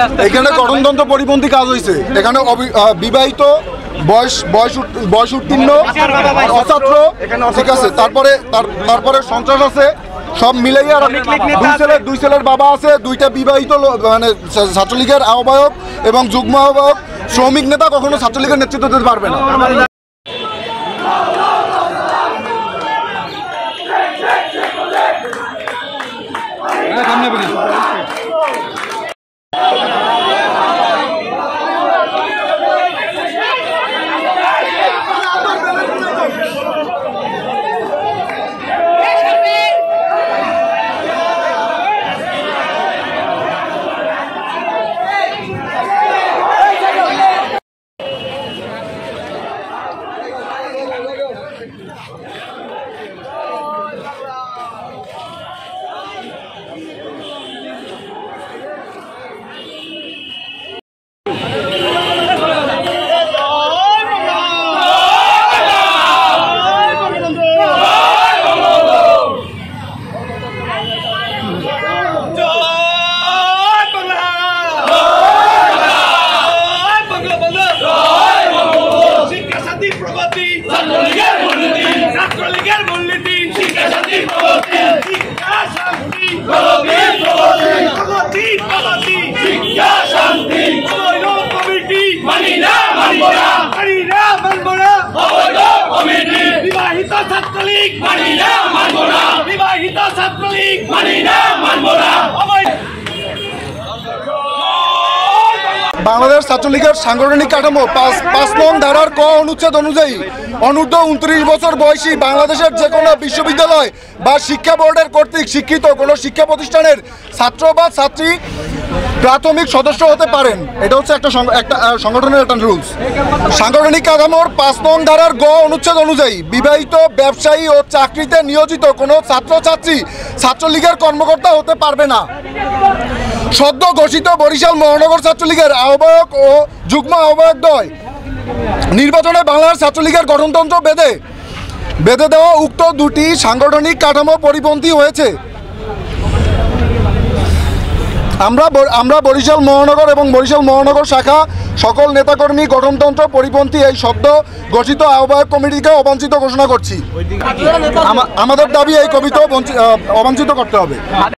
এখানে গঠনতন্ত্র পরিপন্থী কাজ হয়েছে। এখানে বিবাহিত বয়স উত্তীর্ণ অছাত্র, ঠিক আছে, তারপরে সন্ত্রাস আছে, সব মিলাইয়া দুই ছেলের বাবা আছে, দুইটা বিবাহিত মানে ছাত্রলীগের আহ্বায়ক এবং যুগ্ম আহ্বায়ক। শ্রমিক নেতা কখনো ছাত্রলীগের নেতৃত্ব দিতে পারবে না। বাংলাদেশ ছাত্রলীগের সাংগঠনিক কাঠামো ৫ নং ধারার ক অনুচ্ছেদ অনুযায়ী অনূর্ধ্ব ২৯ বছর বয়সী বাংলাদেশের যে কোনো বিশ্ববিদ্যালয় বা শিক্ষা বোর্ডের কর্তৃক স্বীকৃত কোনো শিক্ষা প্রতিষ্ঠানের ছাত্র বা ছাত্রী প্রাথমিক সদস্য হতে পারেন। এটা হচ্ছে একটা সংগঠনের একটা রুলস। সাংগঠনিক কাঠামোর ৫ নং ধারার গ অনুচ্ছেদ অনুযায়ী বিবাহিত, ব্যবসায়ী ও চাকরিতে নিয়োজিত কোনো ছাত্রছাত্রী ছাত্রলীগের কর্মকর্তা হতে পারবে না। সদ্য ঘোষিত বরিশাল মহানগর ছাত্রলীগের আহ্বায়ক ও যুগ্ম আহ্বায়কদ্বয় নির্বাচনে বাংলাদেশ ছাত্রলীগের গঠনতন্ত্র বেঁধে দেওয়া উক্ত দুটি সাংগঠনিক কাঠামো পরিপন্থী হয়েছে। আমরা বরিশাল মহানগর এবং বরিশাল মহানগর শাখা সকল নেতাকর্মী গঠনতন্ত্র পরিপন্থী এই শব্দ ঘোষিত আহ্বায়ক কমিটিকে অবাঞ্ছিত ঘোষণা করছি। আমাদের দাবি এই কমিটি অবাঞ্ছিত করতে হবে।